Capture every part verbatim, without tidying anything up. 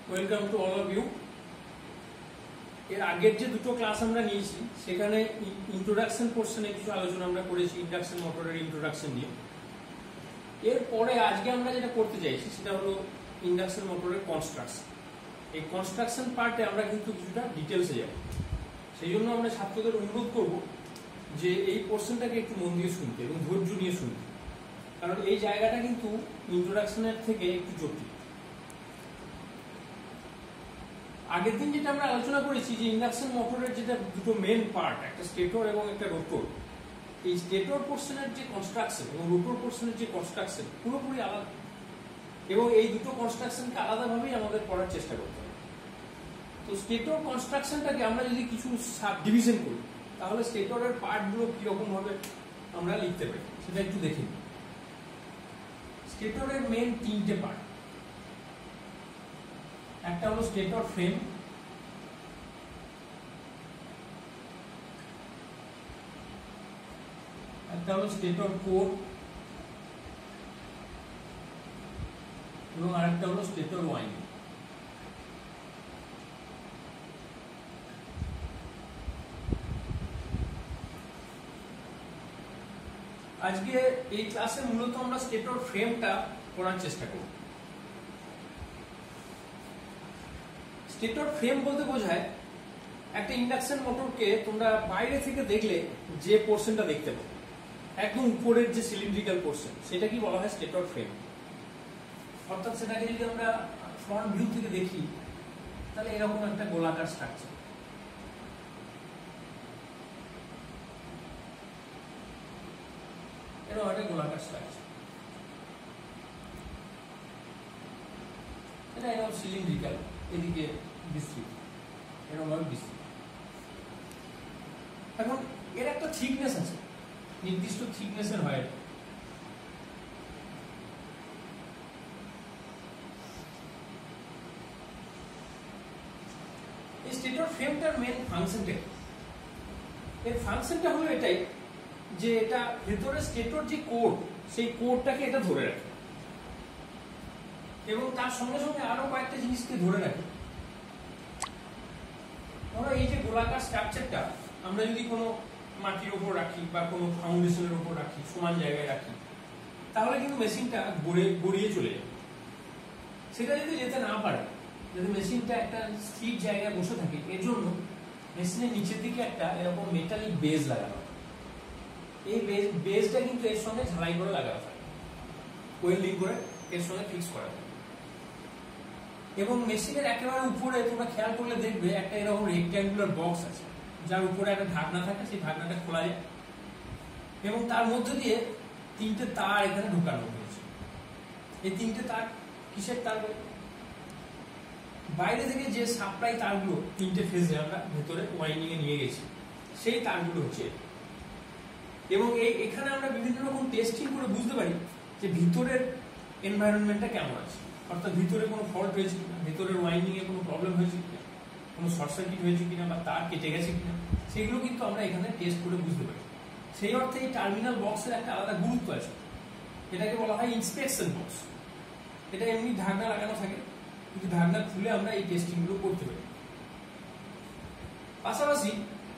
Welcome to all of you. এর আগের যে দুটো ক্লাস আমরা নিয়েছি সেখানে ইন্ট্রোডাকশন পোর্শনে কিছু আলোচনা আমরা করেছি ইন্ডাকশন মোটরের ইন্ট্রোডাকশন নিয়ে। এরপরে আজকে আমরা যেটা করতে চাইছি সেটা হলো ইন্ডাকশন মোটরের কনস্ট্রাকশন। এই কনস্ট্রাকশন পার্টে আমরা কিন্তু কিছুটা ডিটেলসে যাব, সেই জন্য আমরা ছাত্রদের অনুরোধ করব যে এই পোর্শনটাকে একটু মন দিয়ে শুনতে এবং ধৈর্য নিয়ে শুনতে, কারণ এই জায়গাটা কিন্তু ইন্ট্রোডাকশনের থেকে একটু জটিল। আগের দিন যেটা আমরা আলোচনা করেছি যে ইন্ডাকশন মোটরের যেটা দুটো মেন পার্ট, একটা স্টেটর এবং একটা রোটর, এই স্টেটর পোর্শনের যে কনস্ট্রাকশন এবং রোটর পোর্শনের যে কনস্ট্রাকশন পুরোপুরি আলাদা, এবং এই দুটো কনস্ট্রাকশনকে আলাদাভাবেই আমাদের করার চেষ্টা করতে হবে। তো স্টেটর কনস্ট্রাকশনটাকে আমরা যদি কিছু সাব ডিভিশন করি তাহলে স্টেটরের পার্টগুলো কিরকম ভাবে আমরা লিখতে পারি সেটা একটু দেখে নিই। স্টেটরের মেন তিনটে পার্ট, একটা হলো স্টেটর ফ্রেম, একটা হলো স্টেটর কোর এবং আরেকটা হলো স্টেটর ওয়াইন্ডিং। আজকে এই ক্লাসে মূলত আমরা স্টেটর ফ্রেমটা করার চেষ্টা করব। স্টেটর ফ্রেম বলতে বোঝায় একটা ইন্ডাকশন মোটরকে তোমরা বাইরে থেকে দেখলে যে পোর্শনটা দেখতে পাবে, একদম উপরের যে সিলিন্ড্রিক্যাল পোর্শন, সেটা কি বলা হয় স্টেটর ফ্রেম। অর্থাৎ সেটাকে যদি আমরা ফ্রন্ট ভিউ থেকে দেখি তাহলে এরকম একটা গোলাকার স্ট্রাকচার। এরকম একটা গোলাকার স্ট্রাকচার, এটা এরকম সিলিন্ড্রিক্যাল, এদিকে বিস্তৃত, এরকম ভাবে বিস্তৃত। এখন এর একটা থিকনেস আছে, নির্দিষ্ট থিকনেসের হয়। এই স্টেটর ফ্রেমটার মেন ফাংশনটা, এর ফাংশনটা হলো এটাই যে এটা ভেতরে স্টেটর যে কোর, সেই কোরটাকে এটা ধরে রাখে এবং তার সঙ্গে সঙ্গে আরো কয়েকটা জিনিসকে ধরে রাখে। ধরো এই যে গোলাকার স্ট্রাকচারটা আমরা যদি কোনো মাটির উপর রাখি বা কোনো ফাউন্ডেশনের উপর রাখি, সমান জায়গায় রাখি, তাহলে কিন্তু মেশিনটা গড়ে গড়িয়ে চলে যাবে। সেটা যদি যেতে না পারে, যদি মেশিনটা একটা স্থির জায়গায় বসে থাকে, এর জন্য মেশিনের নিচের দিকে একটা এরকম মেটালিক বেজ লাগানো হয়। এই বেজটা কিন্তু এর সঙ্গে ঝালাই করে লাগানো থাকে, ওয়েল্ডিং করে এর সঙ্গে ফিক্স করা থাকে। এবং মেশিনের একেবারে উপরে তোমরা খেয়াল করলে দেখবে একটা এরকম রেক্ট্যাঙ্গুলার বক্স আছে, যার উপরে একটা ঢাকনা থাকে, সেই ঢাকনাটা খোলা যায় এবং তার মধ্যে দিয়ে তিনটে তার এখানে ঢুকানো হয়েছে। এই তিনটে তার কিসের তার? বাইরে থেকে যে সাপ্লাই তারগুলো তিনটে ফেজে আমরা ভেতরে ওয়াইন্ডিং এ নিয়ে গেছি, সেই তারগুলো হচ্ছে। এবং এই এখানে আমরা বিভিন্ন রকম টেস্টিং করে বুঝতে পারি যে ভিতরের এনভায়রনমেন্টটা কেমন আছে, অর্থাৎ ভিতরে কোনো ফল্ট হয়েছে কিনা, ভিতরের ওয়াইন্ডিং এ কোনো প্রবলেম হয়েছে কিনা, কোনো শর্ট সার্কিট হয়েছে কিনা বা তার কেটে গেছে কিনা, সেগুলো কিন্তু আমরা এখানে টেস্ট করে বুঝতে পারি। সেই অর্থে এই টার্মিনাল বক্সের একটা আলাদা গুরুত্ব আছে, এটাকে বলা হয় ইন্সপেকশন বক্স। এটা এমনি ঢাকনা লাগানো থাকে, কিন্তু ঢাকনা খুলে আমরা এই টেস্টিং গুলো করতে পারি। পাশাপাশি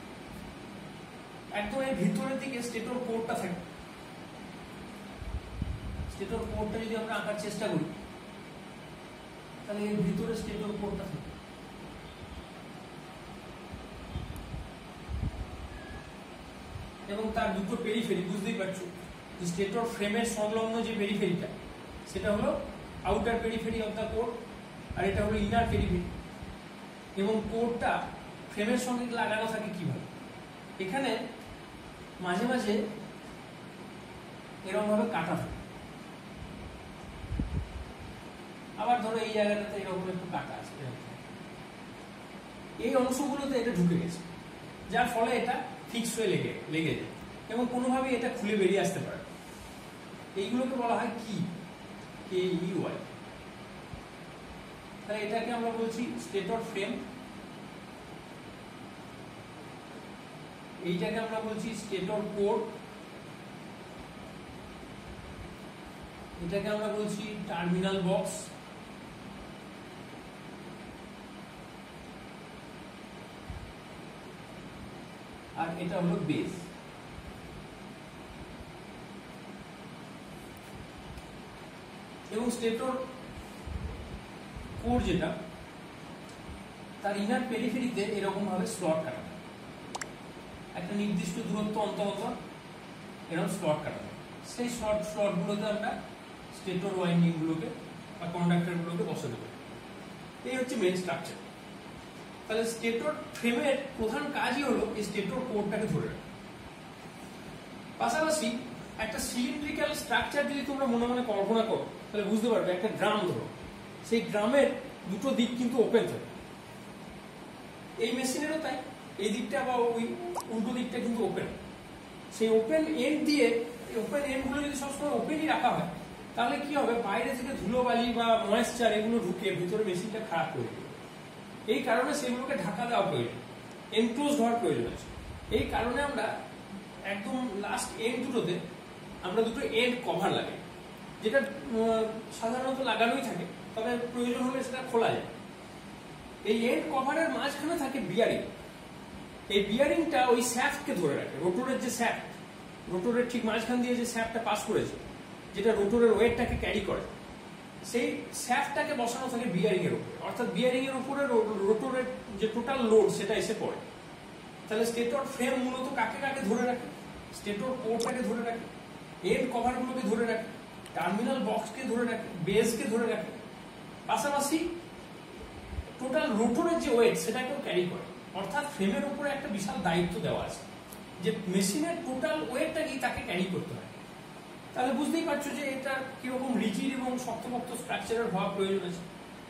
একদম এই ভিতরের দিকে স্টেটর কোরটা থাকে। স্টেটর কোরটা যদি আমরা আঁকার চেষ্টা করি তাহলে এর ভিতরে স্টেটর কোরটা থাকে। এবং তার দুটো পেরিফেরি, বুঝতেই পারছো স্টেটর ফ্রেমের সংলগ্ন যে পেরিফেরিটা সেটা হলো outer periphery of the core, আর এটা হলো ইনার পেরিফেরি। এবং কোরটা ফ্রেমের সঙ্গে লাগানো থাকে কিভাবে? এখানে মাঝে মাঝে এরকম ভাবে কাটা থাকে, আবার ধরো এই জায়গাটাতে এরকম একটু কাটা আছে, এই অংশগুলোতে এটা ঢুকে গেছে, যার ফলে এটা ফিক্স হয়ে লেগে লেগে যায় এবং কোনোভাবে এটা খুলে বেরিয়ে আসতে পারে। এইগুলোকে বলা হয় কি, কে ই ওয়াই। তাহলে এটাকে আমরা বলছি স্টেটর ফ্রেম, এইটাকে আমরা বলছি স্টেটর কোর, এটাকে আমরা বলছি টার্মিনাল বক্স, আর এটা হলো বেস। এবং স্টেটর কোর যেটা, তার ইনার পেরিফেরিতে এরকম ভাবে স্লট কাটা, একটা নির্দিষ্ট দূরত্ব অন্তর অন্তর এরকম স্লট কাটা। সেই স্লট স্লট গুলোতে আমরা স্টেটর ওয়াইন্ডিং গুলোকে বা কন্ডাক্টর গুলোকে বসাতে পারি। এই হচ্ছে মেইন স্ট্রাকচার। তাহলে স্টেটর ফ্রেমের প্রধান কাজই হলো এই স্টেটর কোরটাকে ধরে রাখা। পাশাপাশি একটা সিলিন্ড্রিক্যাল স্ট্রাকচার যদি তোমরা মনে মনে কল্পনা করো তাহলে বুঝতে পারবে, একটা ড্রাম ধরো, সেই ড্রামের দুটো দিক কিন্তু ওপেন থাকে। এই মেশিনেরও তাই, এই দিকটা বা ওই উল্টো দিকটা কিন্তু ওপেন। সেই ওপেন এন্ড দিয়ে, ওপেন এন্ড গুলো যদি সবসময় ওপেনই রাখা হয় তাহলে কি হবে, বাইরে থেকে ধুলোবালি বা ময়েশ্চার এগুলো ঢুকে ভিতরে মেশিনটা খারাপ করে দেবে। এই কারণে সেগুলোকে ঢাকা দেওয়া প্রয়োজন, এনক্লোজ হওয়ার প্রয়োজন আছে। এই কারণে আমরা একদম লাস্ট এন্ড দুটোতে আমরা দুটো এন্ড কভার লাগাই, যেটা সাধারণত লাগানোই থাকে, তবে প্রয়োজন হলে সেটা খোলা যায়। এই এন্ড কভারের মাঝখানে থাকে বিয়ারিং। এই বিয়ারিংটা ওই শ্যাফটকে ধরে রাখে, রোটরের যে শ্যাফট, রোটরের ঠিক মাঝখান দিয়ে যে শ্যাফটটা পাস করেছে, যেটা রোটরের ওয়েটটাকে ক্যারি করে, সেই শ্যাফটটাকে বসানো থাকে বিয়ারিং এর উপরে। অর্থাৎ বিয়ারিং এর উপরে রোটরের যে টোটাল লোড সেটা এসে পড়ে। তাহলে স্টেটর ফ্রেম মূলত কাকে কাকে ধরে রাখে, স্টেটর কোরটাকে ধরে রাখে, এন্ড কভারগুলোকে ধরে রাখে, টার্মিনাল বক্সকে ধরে রাখে, বেসকে ধরে রাখে, পাশাপাশি টোটাল রোটরের যে ওয়েট সেটাকেও ক্যারি করে। অর্থাৎ ফ্রেমের উপরে একটা বিশাল দায়িত্ব দেওয়া আছে যে মেশিনের টোটাল ওয়েটটাকেই তাকে ক্যারি করতে হয়। তাহলে বুঝতেই পারছো যে এটা কিরকম রিজিড এবং শক্তপোক্ত স্ট্রাকচারের হওয়া প্রয়োজন আছে।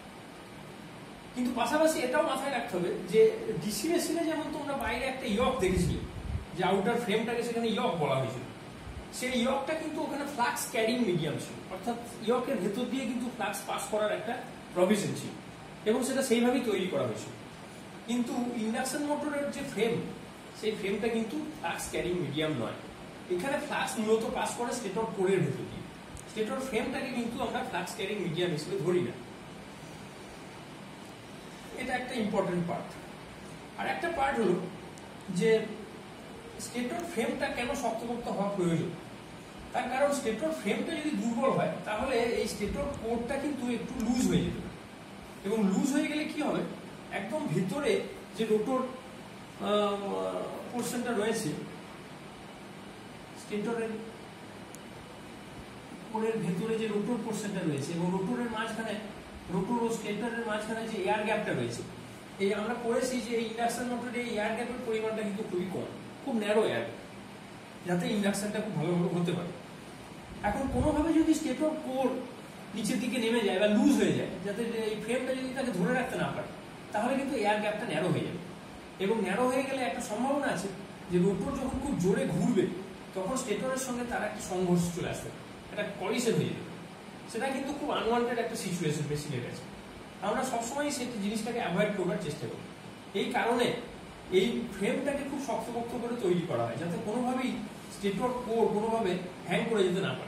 কিন্তু পাশাপাশি এটাও মাথায় রাখতে হবে যে ডিসি মেশিনে যেমন তোমরা বাইরে একটা ইয়ক দেখেছিলে, যে আউটার ফ্রেমটাকে সেখানে ইয়ক বলা হয়েছিল, সেই ইয়কটা কিন্তু ওখানে ফ্লাক্স ক্যারিং মিডিয়াম ছিল। অর্থাৎ ইয়কের ভেতর দিয়ে কিন্তু ফ্লাক্স পাস করার একটা প্রভিশন ছিল এবং সেটা সেইভাবেই তৈরি করা হয়েছিল। কিন্তু ইন্ডাকশন মোটরের যে ফ্রেম, সেই ফ্রেমটা কিন্তু ফ্লাক্স ক্যারিং মিডিয়াম নয়। এখানে ফ্লাক্স মূলত পাস করে স্টেটর কোরের ভেতর দিয়ে। স্টেটর ফ্রেমটাকে কিন্তু আমরা ফ্লাক্স ক্যারিং মিডিয়াম হিসেবে ধরি না। এটা একটা ইম্পর্টেন্ট পার্ট। আর একটা পার্ট হলো যে স্টেটর ফ্রেমটা কেন শক্তপোক্ত হওয়া প্রয়োজন। তার কারণ স্টেটর ফ্রেমটা যদি দুর্বল হয় তাহলে এই স্টেটর কোরটা কিন্তু একটু লুজ হয়ে যেতে পারে, এবং লুজ হয়ে গেলে কি হবে, একদম ভিতরে যে রোটর পোর্শনটা রয়েছে, স্টেটরের কোরের ভেতরে যে রোটর পোর্শনটা রয়েছে এবং রোটরের মাঝখানে, রোটর ও স্টেটরের মাঝখানে যে এয়ার গ্যাপটা রয়েছে, এই আমরা করেছি যে এই ইন্ডাকশন মোটরে এই এয়ার গ্যাপের পরিমাণটা কিন্তু খুবই কম, খুব ন্যারো এয়ার, যাতে ইন্ডাকশনটা খুব ভালোভাবে হতে পারে। এখন কোনোভাবে যদি স্টেটর কোর নিচের দিকে নেমে যায় বা লুজ হয়ে যায়, যাতে এই ফ্রেমটা যদি তাকে ধরে রাখতে না পারে, তাহলে কিন্তু এয়ার গ্যাপটা ন্যারো হয়ে যাবে। এবং ন্যারো হয়ে গেলে একটা সম্ভাবনা আছে যে রোটর যখন খুব জোরে ঘুরবে তখন স্টেটরের সঙ্গে তার একটা সংঘর্ষ চলে আসবে, একটা কলিশন হয়ে যাবে। সেটা কিন্তু খুব আনওয়ান্টেড একটা সিচুয়েশন মেশিনের কাছে। আমরা সবসময় সেই জিনিসটাকে অ্যাভয়েড করবার চেষ্টা করি। এই কারণে এই ফ্রেমটাকে খুব শক্তপোক্ত করে তৈরি করা হয়, যাতে কোনোভাবেই স্টেটর কোর কোনোভাবে হ্যাং করে যেতে না পারে।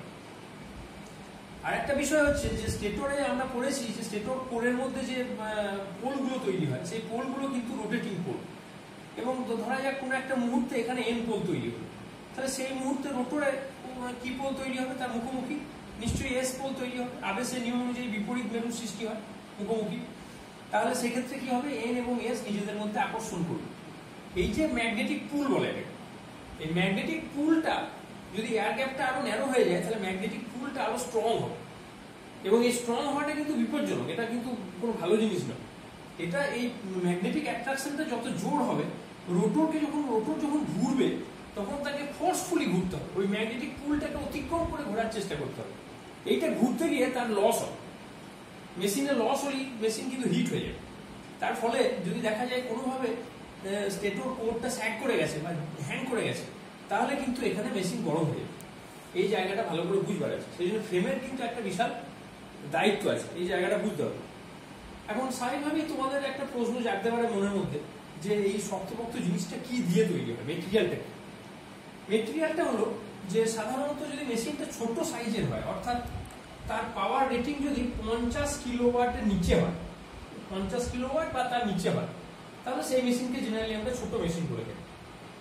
আর একটা বিষয় হচ্ছে যে স্টেটরে আমরা পড়েছি যে স্টেটর কোরের মধ্যে যে পোলগুলো তৈরি হয়, সেই পোলগুলো কিন্তু রোটেটিং পোল। এবং ধরা যাক কোনো একটা মুহূর্তে এখানে এন পোল তৈরি হলো, তাহলে সেই মুহূর্তে রোটরে কি পোল তৈরি হবে, তার মুখোমুখি নিশ্চয়ই এস পোল তৈরি হবে। আবেশের নিয়ম অনুযায়ী বিপরীত মেরুর সৃষ্টি হয় মুখোমুখি। তাহলে সেক্ষেত্রে কি হবে, এন এবং এস নিজেদের মধ্যে আকর্ষণ করবে। এই যে ম্যাগনেটিক পুল বলে, এই ম্যাগনেটিক পুলটা যদি এয়ার গ্যাপটা আরো ন্যারো হয়ে যায় তাহলে ম্যাগনেটিক পুলটা আরো স্ট্রং হবে, এবং এই স্ট্রং হওয়াটা কিন্তু বিপজ্জনক, এটা কিন্তু কোনো ভালো জিনিস নয়। এটা এই ম্যাগনেটিক অ্যাট্রাকশনটা যত জোর হবে, রোটরকে যখন রোটর যখন ঘুরবে তখন তাকে ফোর্সফুলি ঘুরতে হবে, ওই ম্যাগনেটিক পুলটাকে অতিক্রম করে ঘোরার চেষ্টা করতে হবে। এইটা ঘুরতে গিয়ে তার লস হবে, মেশিনের লস হলেই মেশিন কিন্তু হিট হয়ে যাবে। তার ফলে যদি দেখা যায় কোনোভাবে স্টেটর কোরটা স্যাগ করে গেছে বা হ্যাং করে গেছে, তাহলে কিন্তু এখানে মেশিন গরম হয়ে যাবে। এই জায়গাটা ভালো করে বুঝবার আছে। সেই জন্য ফ্রেমের কিন্তু একটা বিশাল দায়িত্ব আছে, এই জায়গাটা বুঝতে হবে। এখন স্বাভাবিকভাবেই তোমাদের একটা প্রশ্ন জাগতে পারে মনের মধ্যে যে এই শক্তপোক্ত জিনিসটা কি দিয়ে তৈরি হবে, মেটেরিয়ালটা কি? মেটেরিয়ালটা হলো যে সাধারণত যদি মেশিনটা ছোট সাইজের হয়, অর্থাৎ তার পাওয়ার রেটিং যদি পঞ্চাশ কিলোওয়াটের নিচে হয়, পঞ্চাশ কিলোওয়াট বা তার নিচে হয়, তাহলে সেই মেশিনকে জেনারেলি আমরা ছোট মেশিন বলে থাকি।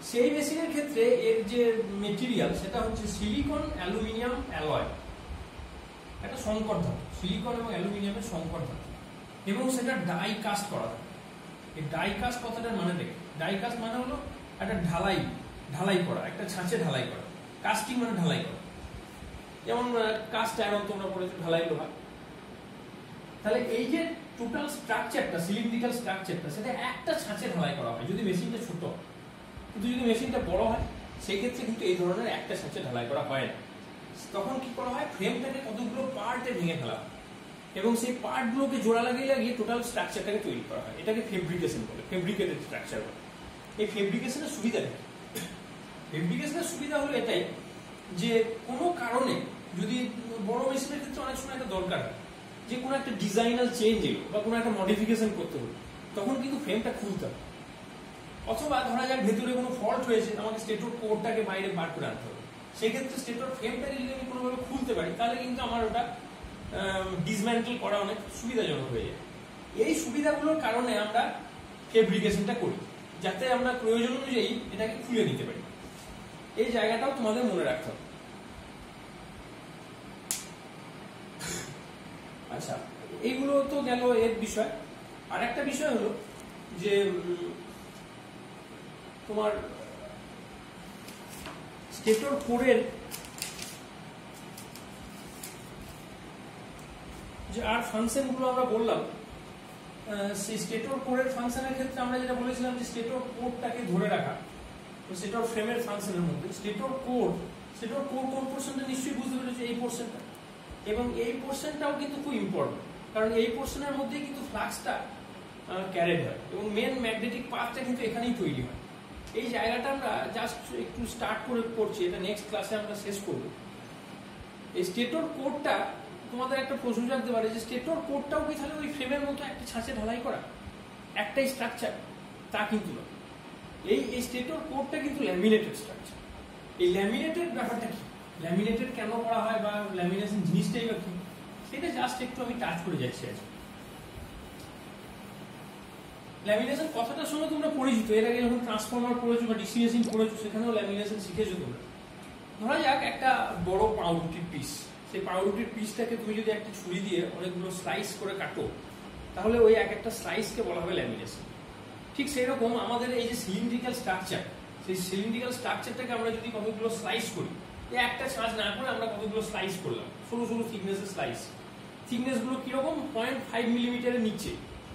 সেই মেশিনের ক্ষেত্রে এর যে মেটেরিয়াল সেটা হচ্ছে সিলিকন অ্যালুমিনিয়াম অ্যালয়, একটা সংকর ধাতু, সিলিকন এবং অ্যালুমিনিয়ামের সংকর ধাতু, এবং সেটা ডাই কাস্ট করা হয়। এই ডাই কাস্ট কথাটার মানে দেখে, ডাই কাস্ট মানে হলো একটা ঢালাই, ঢালাই করা, একটা ছাঁচে ঢালাই করা। কাস্টিং মানে ঢালাই করা, যেমন কাস্ট আয়রন তোমরা পড়েছো, ঢালাই লোহা। তাহলে এই যে টোটাল স্ট্রাকচারটা, সিলিন্ড্রিক্যাল স্ট্রাকচারটা, সেটা একটা ছাঁচে ঢালাই করা হয় যদি মেশিনটা ছোট হয়। কিন্তু যদি মেশিনটা বড় হয় সেই ক্ষেত্রে কিন্তু এই ধরনের একটা ছাঁচে ঢালাই করা হয় না। তখন কি করা হয়, ফ্রেমটাকে কতগুলো পার্টে ভেঙে ফেলা হয় এবং সেই পার্টগুলোকে জোড়া লাগিয়ে লাগিয়ে টোটাল স্ট্রাকচারটাকে তৈরি করা হয়। এটাকে ফেব্রিকেশন বলে, ফেব্রিকেটেড স্ট্রাকচার বলে। এই ফেব্রিকেশনের সুবিধা নেই। ফেব্রিকেশনের সুবিধা হলো এটাই যে কোনো কারণে যদি বড় মেশিনের ক্ষেত্রে অনেক সময় একটা দরকার হয় যে কোনো একটা ডিজাইনাল চেঞ্জ এলো বা কোনো একটা মডিফিকেশন করতে হলো, তখন কিন্তু ফ্রেমটা খুলতে হবে। অথবা ধরা যাক ভেতরে কোনো ফল্ট হয়েছে, আমাকে স্টেটর কোডটাকে বাইরে বার করে আনতে হবে। সেক্ষেত্রে স্টেটর ফ্রেমটাকে যদি আমি কোনোভাবে খুলতে পারি তাহলে কিন্তু আমার ওটা ডিসম্যান্টেল করা অনেক সুবিধাজনক হয়ে যায়। এই সুবিধাগুলোর কারণে আমরা ফেব্রিকেশনটা করি, যাতে আমরা প্রয়োজন অনুযায়ী এটাকে খুলে নিতে পারি। এই জায়গাটাও তোমাদের মনে রাখতে হবে। আচ্ছা, এইগুলো তো গেল এর বিষয়। আর একটা বিষয় হলো যে তোমার স্টেটর কোরের যে আর ফাংশন গুলো আমরা বললাম, সেই স্টেটর কোরের ফাংশনের ক্ষেত্রে আমরা যেটা বলেছিলাম যে স্টেটর কোরটাকে ধরে রাখা, তো স্টেটর ফ্রেমের ফাংশনের মধ্যে স্টেটর কোর, স্টেটর কোর কোন পোর্শনটা নিশ্চয়ই বুঝতে পেরেছো, এই পোর্শনটা। এবং এই পোর্শনটাও কিন্তু খুব ইম্পর্টেন্ট, কারণ এই পোর্শনের মধ্যেই কিন্তু ফ্লাক্সটা ক্যারেড হয় এবং মেন ম্যাগনেটিক পাথটা কিন্তু এখানেই তৈরি হয়। এই জায়গাটা আমরা জাস্ট একটু স্টার্ট করে করছি, এটা নেক্সট ক্লাসে আমরা শেষ করব। এই স্টেটর কোরটা তোমাদের একটা প্রশ্ন জানতে পারে যে স্টেটর কোরটাও কি তাহলে ওই ফ্রেমের মতো একটা ছাঁচে ঢালাই করা, একটাই স্ট্রাকচার? তা কিন্তু না। এই এই স্টেটর কোরটা কিন্তু ল্যামিনেটেড স্ট্রাকচার। এই ল্যামিনেটেড ব্যাপারটা কি, ল্যামিনেটেড কেন করা হয় বা ল্যামিনেশন জিনিসটাই বা কি, সেটা জাস্ট একটু আমি টাচ করে যাচ্ছি আজ। ল্যামিনেশন কথাটার সঙ্গে তোমরা পরিচিত, এর আগে যখন ট্রান্সফর্মার পড়েছো বা ডিসি মেশিন পড়েছো সেখানেও ল্যামিনেশন শিখেছো তোমরা। ধরা যাক একটা বড় পাউরুটির পিস, সেই পাউরুটির পিসটাকে তুমি যদি একটা ছুরি দিয়ে অনেকগুলো স্লাইস করে কাটো, তাহলে ওই এক একটা স্লাইসকে বলা হবে ল্যামিনেশন। ঠিক সেই রকম আমাদের এই যে সিলিন্ড্রিক্যাল স্ট্রাকচার, সেই সিলিন্ড্রিক্যাল স্ট্রাকচারটাকে আমরা যদি কতগুলো স্লাইস করি, একটা ছাঁচ না করে আমরা কতগুলো স্লাইস করলাম, সরু সরু থিকনেসের স্লাইস, থিকনেস গুলো কিরকম, পয়েন্ট ফাইভ মিলিমিটারের নিচে,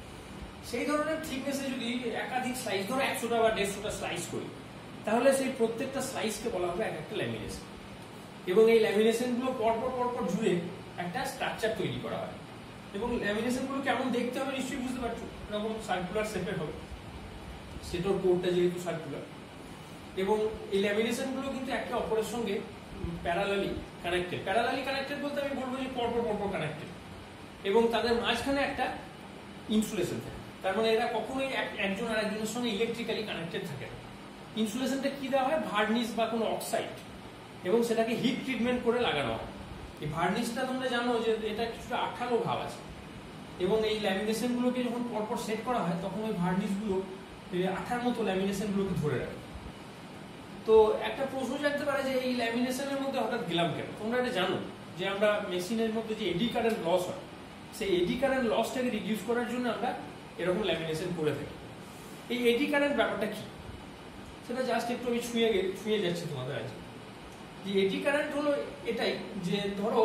সেই ধরনের থিকনেসে যদি একাধিক স্লাইস, ধরো একশোটা বা দেড়শোটা স্লাইস করি, তাহলে সেই প্রত্যেকটা স্লাইসকে বলা হবে এক একটা ল্যামিনেশন। এবং এই ল্যামিনেশন গুলো পরপর পরপর জুড়ে একটা স্ট্রাকচার তৈরি করা হয়। এবং ল্যামিনেশন গুলো কেমন দেখতে হবে নিশ্চয়ই বুঝতে পারছো, এরকম সার্কুলার শেপের হবে, স্টেটর কোরটা যেহেতু সার্কুলার। এবং এই ল্যামিনেশন গুলো কিন্তু একে অপরের সঙ্গে প্যারালালি কানেক্টেড। প্যারালালি কানেক্টেড বলতে আমি বলবো যে পরপর পরপর কানেক্টেড, এবং তাদের মাঝখানে একটা ইনসুলেশন থাকে। তার মানে এরা কখনোই একজন আর একজনের সঙ্গে ইলেকট্রিক্যালি কানেক্টেড থাকে না। ইনসুলেশনটা কি দেওয়া হয়, ভার্নিশ বা কোনো অক্সাইড, এবং সেটাকে হিট ট্রিটমেন্ট করে লাগানো হয়। এই ভার্নিশটা তোমরা জানো যে এটা কিছুটা আঠালো ভাব আছে, এবং এই ল্যামিনেশন গুলোকে যখন পরপর সেট করা হয় তখন ওই ভার্নিশ গুলো আঠার মতো ল্যামিনেশন গুলোকে ধরে রাখে। তো একটা প্রশ্ন জানতে পারে যে এই ল্যামিনেশনের মধ্যে হঠাৎ গেলাম কেন। তোমরা এটা জানো যে আমরা মেশিনের মধ্যে যে এডি কারেন্ট লস হয়, সেই এডি কারেন্ট লসটাকে রিডিউস করার জন্য আমরা এরকম ল্যামিনেশন করে থাকি। এই এডি কারেন্ট ব্যাপারটা কি সেটা জাস্ট একটু আমি ছুঁয়ে ছুঁয়ে যাচ্ছি তোমাদের আজ। যে এডি কারেন্ট হলো এটাই যে ধরো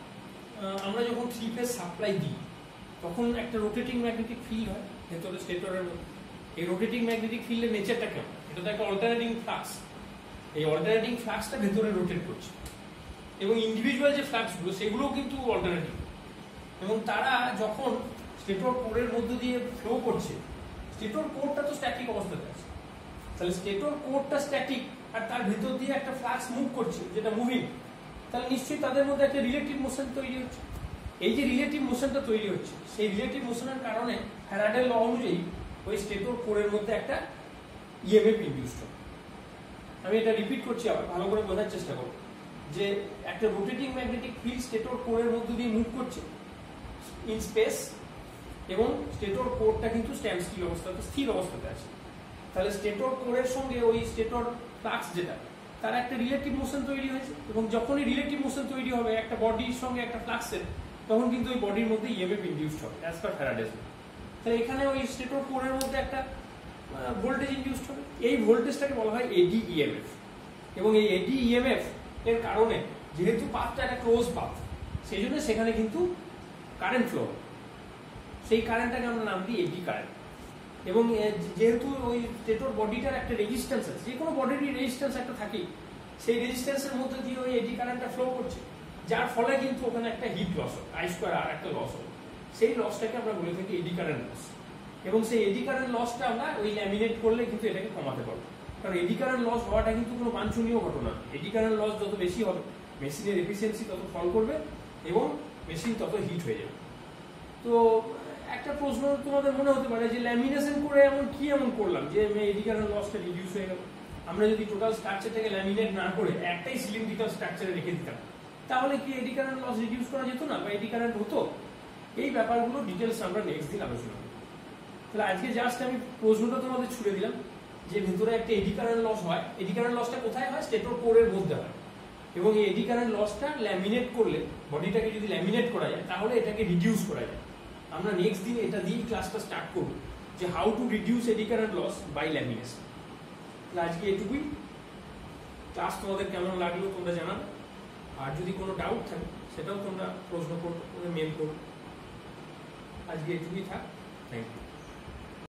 আমরা যখন থ্রি ফেজ সাপ্লাই দিই তখন একটা রোটেটিং ম্যাগনেটিক ফিল্ড হয় ভেতরে স্টেটরের মধ্যে। এই রোটেটিং ম্যাগনেটিক ফিল্ডের নেচারটা কেমন, এটা তো একটা অল্টারনেটিং ফ্লাক্স। এই অল্টারনেটিং ফ্লাক্সটা ভেতরে রোটেট করছে, এবং ইন্ডিভিজুয়াল যে ফ্লাক্সগুলো সেগুলোও কিন্তু অল্টারনেটিং, এবং তারা যখন স্টেটর কোরের মধ্য দিয়ে ফ্লো করছে, স্টেটর কোরটা তো স্ট্যাটিক অবস্থাতে আছে, তাহলে স্টেটর কোরটা স্ট্যাটিক আর তার ভেতর দিয়ে একটা ফ্লাক্স মুভ করছে যেটা মুভিং, তাহলে নিশ্চয়ই তাদের মধ্যে একটা রিলেটিভ মোশন তৈরি হচ্ছে। এই যে রিলেটিভ মোশনটা তৈরি হচ্ছে, সেই রিলেটিভ মোশনের কারণে ফ্যারাডের ল অনুযায়ী ওই স্টেটর কোরের মধ্যে একটা ইএমএফ ইনডিউসড হয়। আমি এটা রিপিট করছি আবার, ভালো করে বোঝার চেষ্টা করব যে একটা রোটেটিং ম্যাগনেটিক ফিল্ড স্টেটর কোরের মধ্য দিয়ে মুভ করছে ইন স্পেস, এবং স্টেটর কোরটা কিন্তু স্ট্যান্ড স্টিল অবস্থাতে, স্থির অবস্থাতে আছে। তাহলে স্টেটর কোরের সঙ্গে ওই স্টেটর ফ্লাক্স যেটা তার একটা রিলেটিভ মোশন তৈরি হয়েছে, এবং যখনই রিলেটিভ মোশন তৈরি হবে একটা বডির সঙ্গে একটা ফ্লাক্সের, তখন কিন্তু ওই বডির মধ্যে ইএমএফ ইনডিউসড হবে অ্যাজ পার ফ্যারাডেজ ল। তাহলে এখানে ওই স্টেটর কোরের মধ্যে একটা ভোল্টেজ ইনডিউসড হবে, এই ভোল্টেজটাকে বলা হয় এডি ইএমএফ। এবং এই এডি ইএমএফ এর কারণে যেহেতু পাথটা একটা ক্লোজ পাথ, সেই জন্য সেখানে কিন্তু কারেন্ট ফ্লো, সেই কারেন্টটাকে আমরা নাম দিই এডি কারেন্ট। এবং যেহেতু ওই স্টেটর বডিটার একটা রেজিস্ট্যান্স আছে, যে কোনো বডিরই রেজিস্ট্যান্স একটা থাকে, সেই রেজিস্ট্যান্সের মধ্যে দিয়ে ওই এডি কারেন্টটা ফ্লো করছে, যার ফলে কিন্তু ওখানে একটা হিট লস হয়, আই স্কোয়ার আর একটা লস হয়, সেই লসটাকে আমরা বলে থাকি এডি কারেন্ট লস। এবং সেই এডি কারেন্ট লসটা আমরা ওই ল্যামিনেট করলে কিন্তু এটাকে কমাতে পারবো, কারণ এডি কারেন্ট লস হওয়াটা কিন্তু কোনো বাঞ্ছনীয় ঘটনা। এডি কারেন্ট লস যত বেশি হবে মেশিনের এফিসিয়েন্সি তত ফল করবে এবং মেশিন তত হিট হয়ে যাবে। তো একটা প্রশ্ন তোমাদের মনে হতে পারে যে ল্যামিনেশন করে এমন কি এমন করলাম যে এডি কারেন্ট লসটা রিডিউস হয়ে গেল। আমরা যদি টোটাল স্ট্রাকচারটাকে ল্যামিনেট না করে একটাই সিলিন্ড্রিক্যাল স্ট্রাকচারে রেখে দিতাম, তাহলে কি এডি কারেন্ট লস রিডিউস করা যেত না, বা এডি কারেন্ট হতো? এই ব্যাপারগুলো ডিটেলস আমরা নেক্সট দিন আলোচনা করব। তাহলে আজকে জাস্ট আমি প্রশ্নটা তোমাদের ছুড়ে দিলাম যে ভিতরে একটা এডি কারেন্ট লস হয়, এডি কারেন্ট লসটা কোথায় হয়? স্টেটর কোরের মধ্যে হয়। এবং এই এডি কারেন্ট লসটা ল্যামিনেট করলে, বডিটাকে যদি ল্যামিনেট করা যায় তাহলে এটাকে রিডিউস করা যায়। আমরা নেক্সট দিন এটা দিয়েই ক্লাসটা স্টার্ট করব যে how to reduce eddy current loss by lamination. তাহলে আজকে এটুকুই। ক্লাস তোমাদের কেমন লাগলো তোমরা জানাবে, আর যদি কোনো ডাউট থাকে সেটাও তোমরা প্রশ্ন করো, মেল করো। আজকে এটুকুই থাক। Thank you.